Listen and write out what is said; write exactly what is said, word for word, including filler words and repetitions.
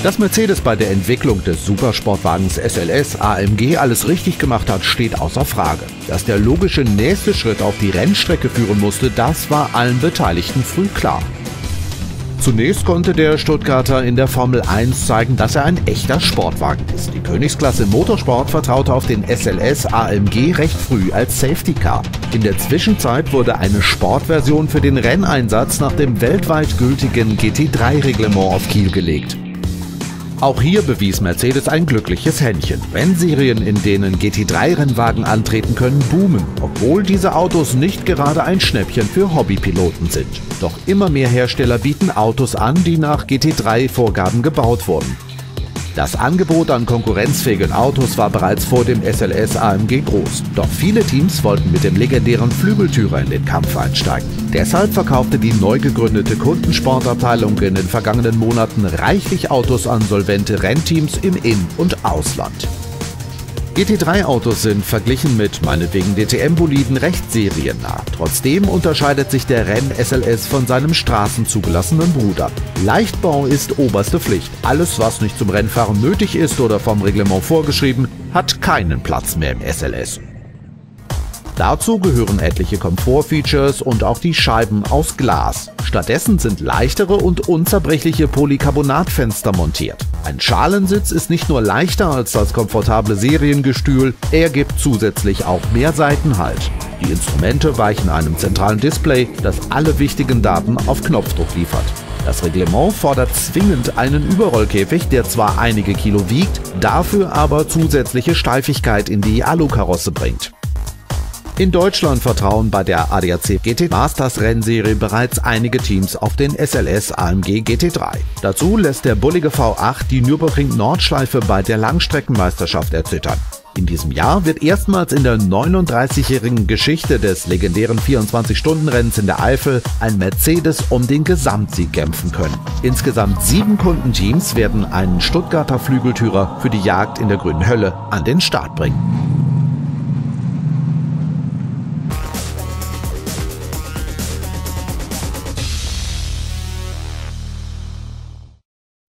Dass Mercedes bei der Entwicklung des Supersportwagens S L S A M G alles richtig gemacht hat, steht außer Frage. Dass der logische nächste Schritt auf die Rennstrecke führen musste, das war allen Beteiligten früh klar. Zunächst konnte der Stuttgarter in der Formel eins zeigen, dass er ein echter Sportwagen ist. Die Königsklasse im Motorsport vertraute auf den S L S A M G recht früh als Safety Car. In der Zwischenzeit wurde eine Sportversion für den Renneinsatz nach dem weltweit gültigen G T drei Reglement auf Kiel gelegt. Auch hier bewies Mercedes ein glückliches Händchen. Rennserien, in denen G T drei Rennwagen antreten können, boomen, obwohl diese Autos nicht gerade ein Schnäppchen für Hobbypiloten sind. Doch immer mehr Hersteller bieten Autos an, die nach G T drei Vorgaben gebaut wurden. Das Angebot an konkurrenzfähigen Autos war bereits vor dem S L S A M G groß. Doch viele Teams wollten mit dem legendären Flügeltürer in den Kampf einsteigen. Deshalb verkaufte die neu gegründete Kundensportabteilung in den vergangenen Monaten reichlich Autos an solvente Rennteams im In- und Ausland. G T drei Autos sind verglichen mit meinetwegen D T M-Boliden recht seriennah. Trotzdem unterscheidet sich der Renn-S L S von seinem straßenzugelassenen Bruder. Leichtbau ist oberste Pflicht. Alles, was nicht zum Rennfahren nötig ist oder vom Reglement vorgeschrieben, hat keinen Platz mehr im S L S. Dazu gehören etliche Komfortfeatures und auch die Scheiben aus Glas. Stattdessen sind leichtere und unzerbrechliche Polycarbonatfenster montiert. Ein Schalensitz ist nicht nur leichter als das komfortable Seriengestühl, er gibt zusätzlich auch mehr Seitenhalt. Die Instrumente weichen einem zentralen Display, das alle wichtigen Daten auf Knopfdruck liefert. Das Reglement fordert zwingend einen Überrollkäfig, der zwar einige Kilo wiegt, dafür aber zusätzliche Steifigkeit in die Alukarosse bringt. In Deutschland vertrauen bei der A D A C G T Masters Rennserie bereits einige Teams auf den S L S A M G G T drei. Dazu lässt der bullige V acht die Nürburgring-Nordschleife bei der Langstreckenmeisterschaft erzittern. In diesem Jahr wird erstmals in der neununddreißigjährigen Geschichte des legendären vierundzwanzig-Stunden-Rennens in der Eifel ein Mercedes um den Gesamtsieg kämpfen können. Insgesamt sieben Kundenteams werden einen Stuttgarter Flügeltürer für die Jagd in der grünen Hölle an den Start bringen.